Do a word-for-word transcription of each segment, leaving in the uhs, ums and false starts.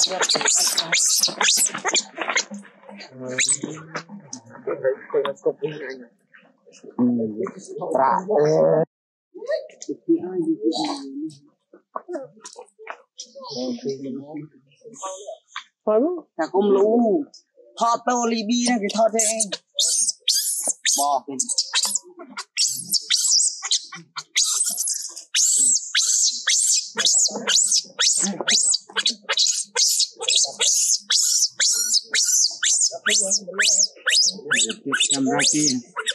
Là cũng lú thọt tao libi này cái thọt thế bò camera kia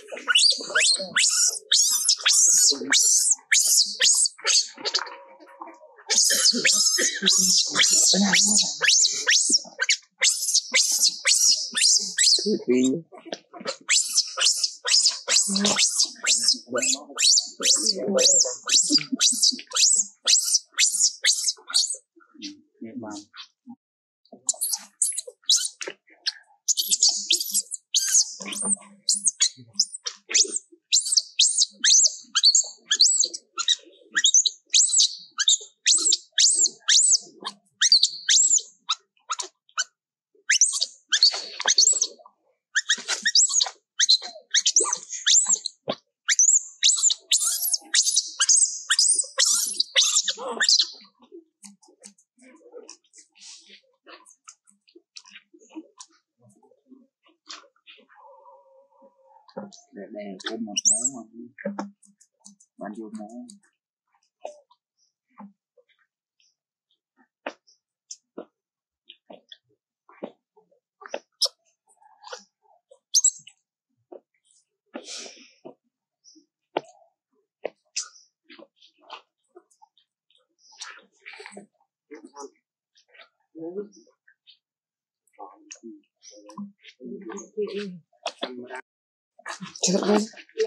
để đây ôm một món mà bạn vô món Chết lên.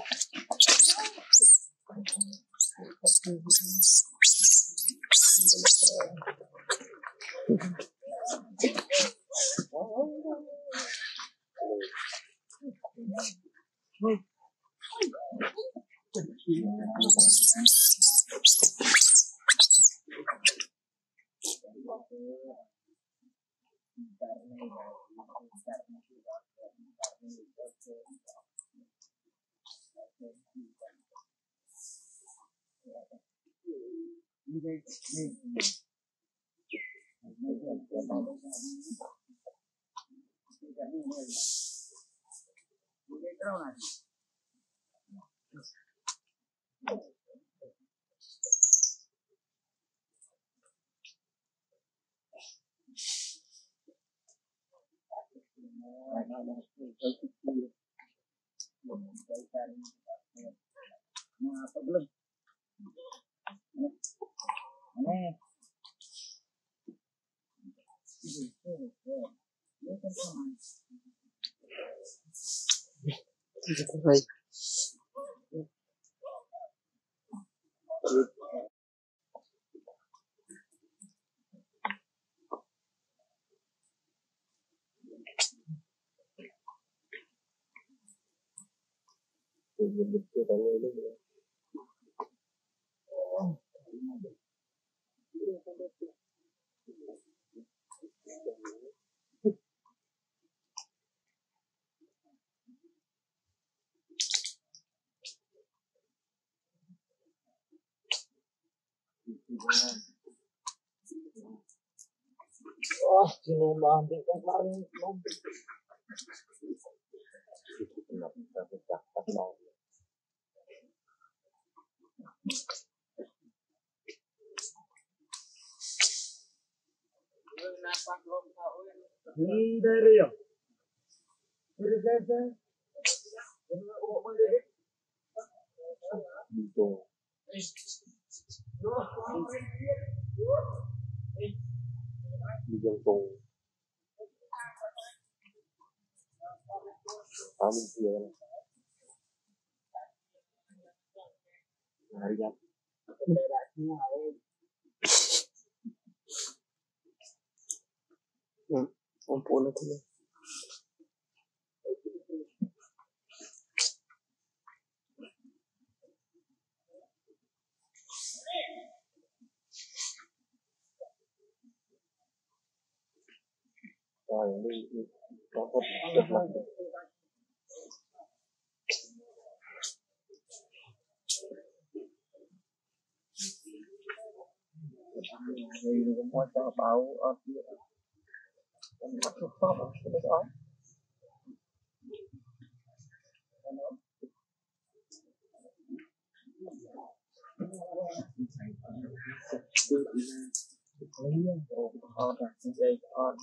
đi đây đi Vậy. Oh, sinumang din kang parang no. Ni dari ya. Dari sana. Itu. Đi dân tù ở bên kia này ra ông phụ nó thôi rồi đi có một rất là đi cũng muốn cho báo ở kia em bắt được pháp ở cái đó on đây on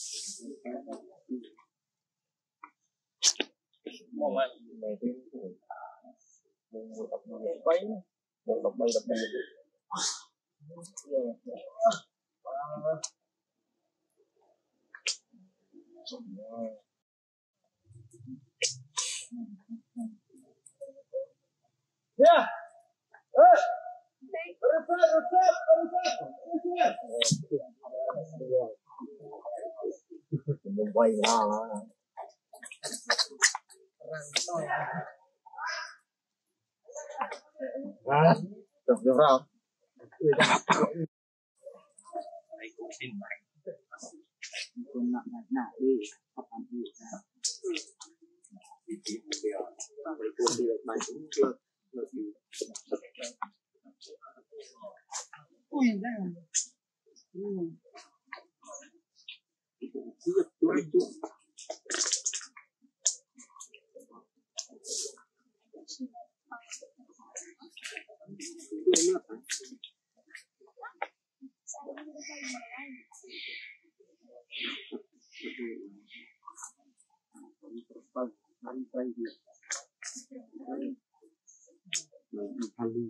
moment này đi một tập mấy một tập mấy tập mấy yeah hey reset reset reset mình quay ra à được được rồi này cũng tin mạnh con nặng này nặng đi học hành đi thì chỉ một điều vậy con đi được bài cũng chưa được gì ui đây ừ cứ được chuỗi chuỗi ăn tay gì ăn đi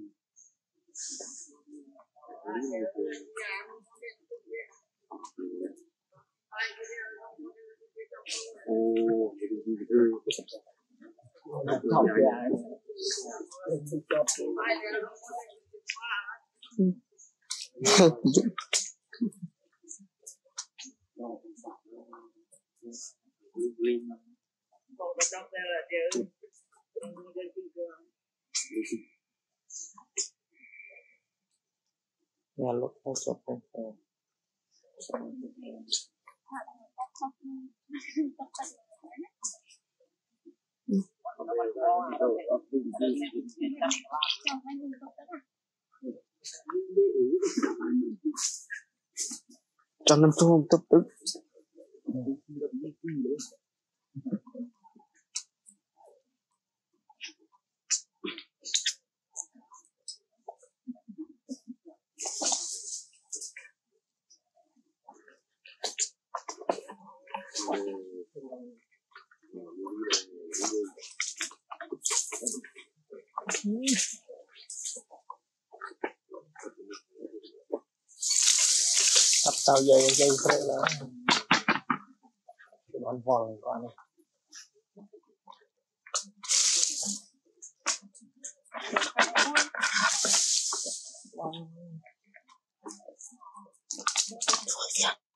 ô học dài nhà lúc không sập không cho năm thu tập tức tập tao dây dây phải là con vòng con này wow.